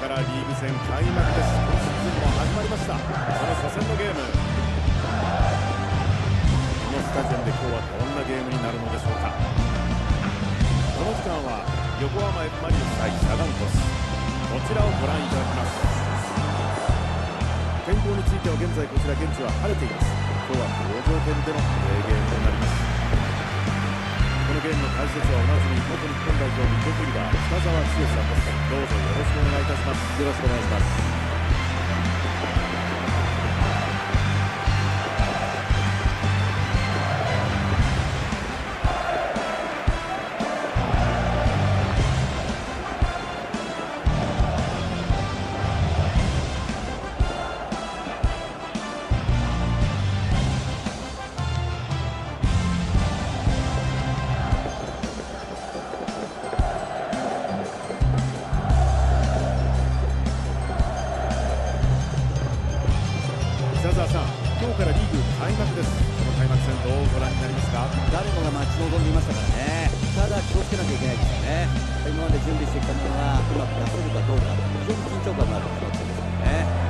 からリーグ戦開幕です。今シーズンも始まりました。その初戦のゲーム、このスタジアムで今日はどんなゲームになるのでしょうか。この時間は横浜 F・マリノス対サガン鳥栖、こちらをご覧いただきます。天候については現在こちら現地は晴れています。今日は好条件でのゲームとなります。このゲームの解説は同じに元日本代表ミッドフィルダー北澤剛さんです。どうぞよろしくお願いいたします。よろしくお願いします。北澤さん、今日からリーグ開幕です。この開幕戦どうご覧になりますか。 誰もが待ち望んでいましたからね。ただ気をつけなきゃいけないですよね。今まで準備してきたものがうまく出せるかどうか、非常に緊張感のある開幕戦ですよね。